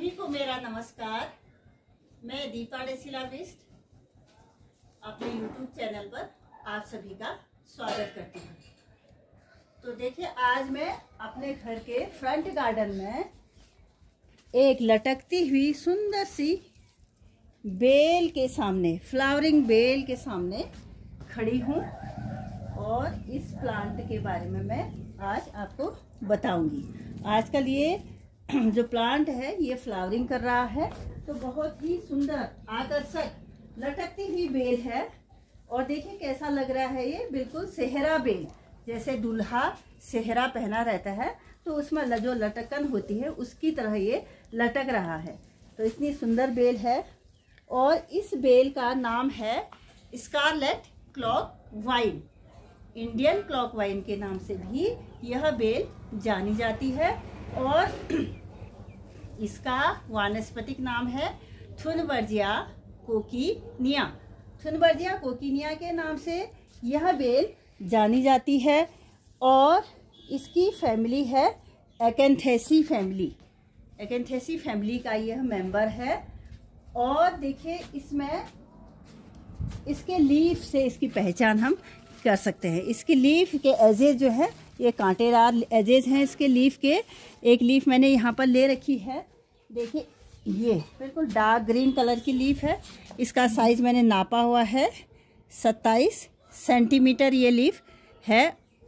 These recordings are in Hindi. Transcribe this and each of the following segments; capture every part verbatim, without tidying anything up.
सभी को मेरा नमस्कार। मैं दीपा डेसिलाविस्ट अपने यूट्यूब चैनल पर आप सभी का स्वागत करती हूँ। तो देखिए, आज मैं अपने घर के फ्रंट गार्डन में एक लटकती हुई सुंदर सी बेल के सामने, फ्लावरिंग बेल के सामने खड़ी हूँ और इस प्लांट के बारे में मैं आज आपको बताऊंगी। आजकल ये जो प्लांट है ये फ्लावरिंग कर रहा है, तो बहुत ही सुंदर आकर्षक लटकती हुई बेल है। और देखिए कैसा लग रहा है, ये बिल्कुल सेहरा बेल, जैसे दूल्हा सेहरा पहना रहता है तो उसमें जो लटकन होती है उसकी तरह ये लटक रहा है। तो इतनी सुंदर बेल है और इस बेल का नाम है scarlet clock vine. Indian clock vine के नाम से भी यह बेल जानी जाती है और इसका वानस्पतिक नाम है थुनबर्जिया कोकिनिया। थुनबर्जिया कोकिनिया के नाम से यह बेल जानी जाती है और इसकी फैमिली है एकेंथेसी फैमिली। एकेंथेसी फैमिली का यह मेंबर है। और देखिए, इसमें इसके लीफ से इसकी पहचान हम कर सकते हैं। इसकी लीफ के एजेज जो है ये कांटेदार एजेज हैं इसके लीफ के। एक लीफ मैंने यहाँ पर ले रखी है, देखिए ये बिल्कुल डार्क ग्रीन कलर की लीफ है। इसका साइज मैंने नापा हुआ है, सत्ताईस सेंटीमीटर ये लीफ है।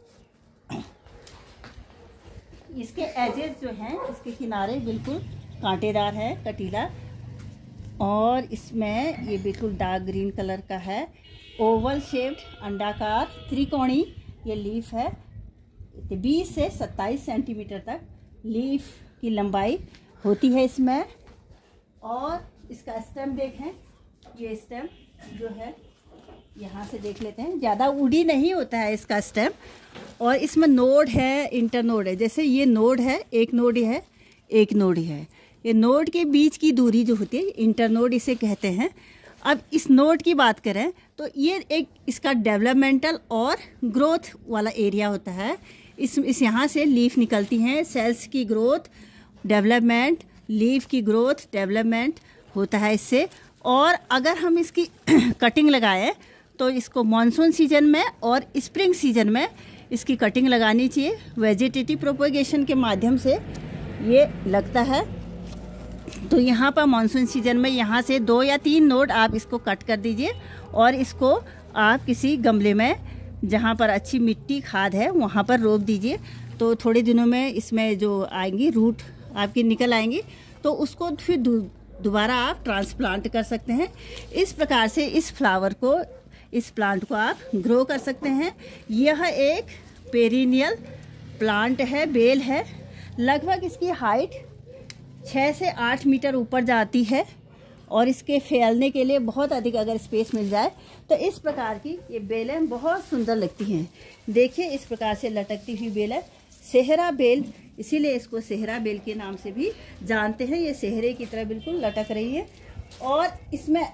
इसके एजेस जो हैं, इसके किनारे बिल्कुल कांटेदार है, कटीला, और इसमें ये बिल्कुल डार्क ग्रीन कलर का है। ओवल शेप्ड अंडाकार त्रिकोणी ये लीफ है। बीस से सत्ताईस सेंटीमीटर तक लीफ की लंबाई होती है इसमें। और इसका स्टेम देखें, ये स्टेम जो है यहाँ से देख लेते हैं, ज़्यादा उड़ी नहीं होता है इसका स्टेम। और इसमें नोड है, इंटरनोड है। जैसे ये नोड है, एक नोड है, एक नोड है। ये नोड के बीच की दूरी जो होती है इंटरनोड इसे कहते हैं। अब इस नोड की बात करें तो ये एक इसका डेवलपमेंटल और ग्रोथ वाला एरिया होता है। इस इस यहाँ से लीफ निकलती हैं, सेल्स की ग्रोथ, डेवलपमेंट, लीफ की ग्रोथ, डेवलपमेंट होता है इससे। और अगर हम इसकी कटिंग लगाएं तो इसको मानसून सीजन में और स्प्रिंग सीजन में इसकी कटिंग लगानी चाहिए। वेजिटेटिव प्रोपगेशन के माध्यम से ये लगता है। तो यहाँ पर मानसून सीजन में यहाँ से दो या तीन नोड आप इसको कट कर दीजिए और इसको आप किसी गमले में, जहाँ पर अच्छी मिट्टी खाद है, वहाँ पर रोप दीजिए। तो थोड़े दिनों में इसमें जो आएंगी रूट आपकी निकल आएंगी, तो उसको फिर दोबारा आप ट्रांसप्लांट कर सकते हैं। इस प्रकार से इस फ्लावर को, इस प्लांट को आप ग्रो कर सकते हैं। यह एक पेरिनियल प्लांट है, बेल है। लगभग इसकी हाइट छः से आठ मीटर ऊपर जाती है और इसके फैलने के लिए बहुत अधिक अगर स्पेस मिल जाए तो इस प्रकार की ये बेलें बहुत सुंदर लगती हैं। देखिए, इस प्रकार से लटकती हुई बेल है, सेहरा बेल, इसीलिए इसको सेहरा बेल के नाम से भी जानते हैं। ये सेहरे की तरह बिल्कुल लटक रही है। और इसमें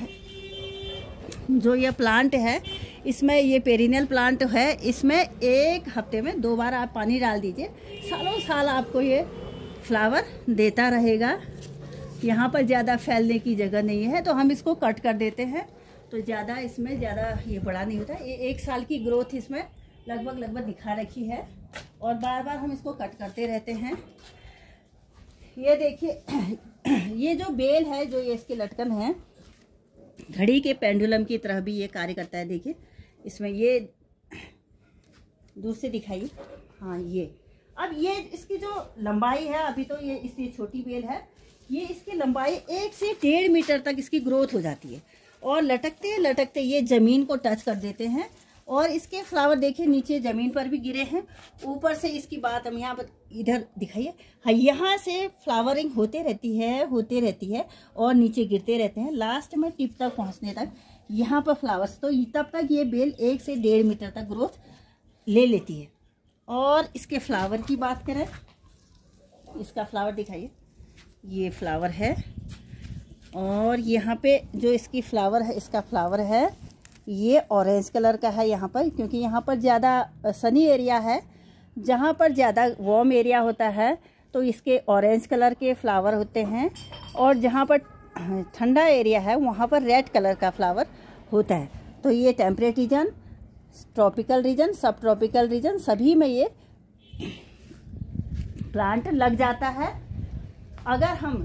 जो ये प्लांट है, इसमें ये पेरिनियल प्लांट है, इसमें एक हफ्ते में दो बार आप पानी डाल दीजिए, सालों साल आपको ये फ्लावर देता रहेगा। यहाँ पर ज़्यादा फैलने की जगह नहीं है तो हम इसको कट कर देते हैं, तो ज़्यादा इसमें ज़्यादा ये बड़ा नहीं होता। ये एक साल की ग्रोथ इसमें लगभग लगभग दिखा रखी है और बार बार हम इसको कट करते रहते हैं। ये देखिए, ये जो बेल है, जो ये इसके लटकन है, घड़ी के पेंडुलम की तरह भी ये कार्य करता है। देखिए इसमें ये दूर से दिखाइए, हाँ ये। अब ये इसकी जो लंबाई है, अभी तो ये इसकी छोटी बेल है, ये इसकी लंबाई एक से डेढ़ मीटर तक इसकी ग्रोथ हो जाती है। और लटकते लटकते ये ज़मीन को टच कर देते हैं और इसके फ्लावर देखिए नीचे ज़मीन पर भी गिरे हैं। ऊपर से इसकी बात हम यहाँ पर इधर दिखाइए, हाँ, यहाँ से फ्लावरिंग होते रहती है, होते रहती है और नीचे गिरते रहते हैं। लास्ट में टिप तक पहुँचने तक यहाँ पर फ्लावर्स, तो तब तक ये बेल एक से डेढ़ मीटर तक ग्रोथ ले लेती है। और इसके फ्लावर की बात करें, इसका फ्लावर दिखाइए, ये फ्लावर है। और यहाँ पे जो इसकी फ्लावर है, इसका फ्लावर है ये ऑरेंज कलर का है यहाँ पर, क्योंकि यहाँ पर ज़्यादा सनी एरिया है। जहाँ पर ज़्यादा वार्म एरिया होता है तो इसके ऑरेंज कलर के फ्लावर होते हैं, और जहाँ पर ठंडा एरिया है वहाँ पर रेड कलर का फ्लावर होता है। तो ये टेम्परेट रीजन, ट्रॉपिकल रीजन, सब ट्रॉपिकल रीजन सभी में ये प्लांट लग जाता है। अगर हम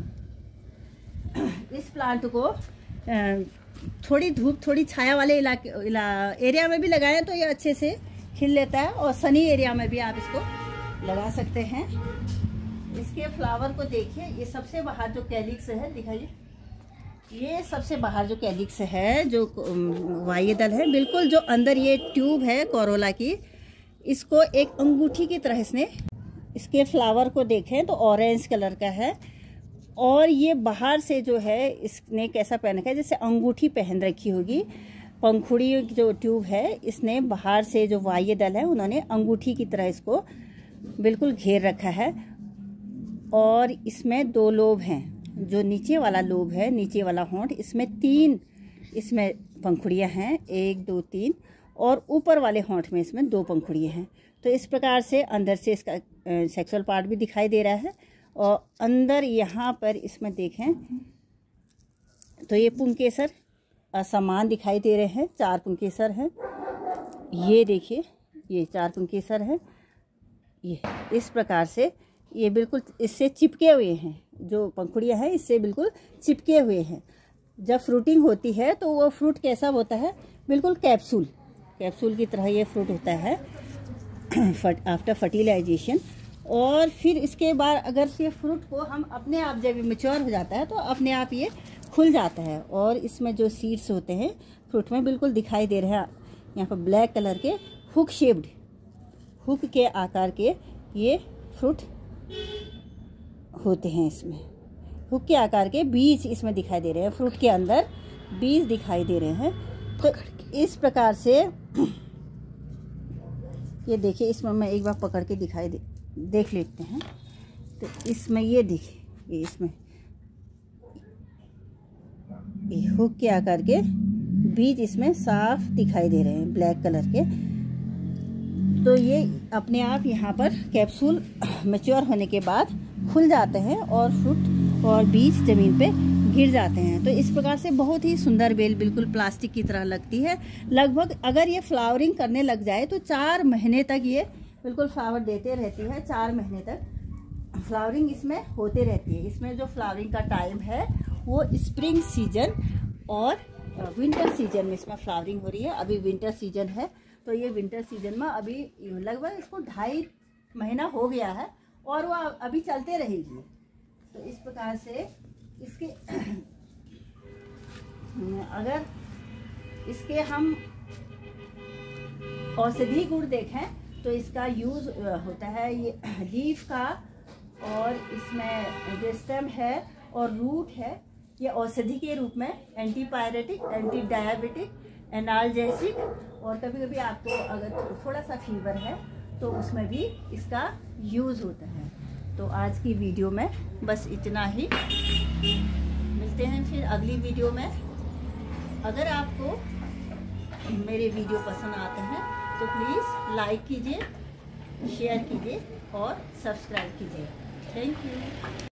इस प्लांट को थोड़ी धूप, थोड़ी छाया वाले इलाके इला, एरिया में भी लगाएं तो ये अच्छे से खिल लेता है, और सनी एरिया में भी आप इसको लगा सकते हैं। इसके फ्लावर को देखिए, ये सबसे बाहर जो कैलिक्स है, दिखाइए, ये सबसे बाहर जो कैलिक्स है, जो वाह्य दल है, बिल्कुल जो अंदर ये ट्यूब है कोरोला की, इसको एक अंगूठी की तरह इसने, इसके फ्लावर को देखें तो ऑरेंज कलर का है, और ये बाहर से जो है इसने कैसा पहन रखा है, जैसे अंगूठी पहन रखी होगी। पंखुड़ी जो ट्यूब है, इसने बाहर से जो वाह्य दल है उन्होंने अंगूठी की तरह इसको बिल्कुल घेर रखा है। और इसमें दो लोब हैं, जो नीचे वाला लोब है, नीचे वाला होंठ, इसमें तीन इसमें पंखुड़ियाँ हैं, एक दो तीन, और ऊपर वाले होंठ में इसमें दो पंखुड़ियाँ हैं। तो इस प्रकार से अंदर से इसका सेक्सुअल पार्ट भी दिखाई दे रहा है। और अंदर यहाँ पर इसमें देखें तो ये पुंकेसर असमान दिखाई दे रहे हैं, चार पुंकेसर हैं। ये देखिए, ये चार पुंकेसर हैं। ये इस प्रकार से ये बिल्कुल इससे चिपके हुए हैं, जो पंखुड़ियाँ हैं इससे बिल्कुल चिपके हुए हैं। जब फ्रूटिंग होती है तो वो फ्रूट कैसा होता है, बिल्कुल कैप्सूल कैप्सूल की तरह ये फ्रूट होता है आफ्टर फर्टिलाइजेशन। और फिर इसके बाद अगर ये फ्रूट को हम अपने आप, जब मैच्योर हो जाता है तो अपने आप ये खुल जाता है, और इसमें जो सीड्स होते हैं फ्रूट में बिल्कुल दिखाई दे रहे हैं। यहाँ पर ब्लैक कलर के हुक शेप्ड, हुक के आकार के ये फ्रूट होते हैं। इसमें हुक के आकार के बीज इसमें दिखाई दे रहे हैं, फ्रूट के अंदर बीज दिखाई दे रहे हैं। तो इस प्रकार से ये देखिए, इसमें मैं एक बार पकड़ के दिखाई दे देख लेते हैं। तो इसमें ये देखिए, ये इसमें ये हुक के आकार के बीज इसमें साफ दिखाई दे रहे हैं, ब्लैक कलर के। तो ये अपने आप यहाँ पर कैप्सूल मैच्योर होने के बाद खुल जाते हैं और फ्रूट और बीज जमीन पे गिर जाते हैं। तो इस प्रकार से बहुत ही सुंदर बेल बिल्कुल प्लास्टिक की तरह लगती है। लगभग अगर ये फ्लावरिंग करने लग जाए तो चार महीने तक ये बिल्कुल फ्लावर देते रहती है। चार महीने तक फ्लावरिंग इसमें होते रहती है। इसमें जो फ्लावरिंग का टाइम है वो स्प्रिंग सीजन और विंटर सीजन में इसमें फ्लावरिंग हो रही है। अभी विंटर सीजन है, तो ये विंटर सीजन में अभी लगभग इसको ढाई महीना हो गया है और वो अभी चलते रहेगी। तो इस प्रकार से इसके अगर इसके हम औषधि गुण देखें तो इसका यूज होता है ये लीफ का, और इसमें जो स्टेम है और रूट है ये औषधि के रूप में एंटीपायरेटिक, एंटी डायबिटिक, एनाल्जेसिक, और कभी कभी आपको अगर थोड़ा सा फीवर है तो उसमें भी इसका यूज़ होता है। तो आज की वीडियो में बस इतना ही। मिलते हैं फिर अगली वीडियो में। अगर आपको मेरे वीडियो पसंद आते हैं तो प्लीज़ लाइक कीजिए, शेयर कीजिए और सब्सक्राइब कीजिए। Thank you.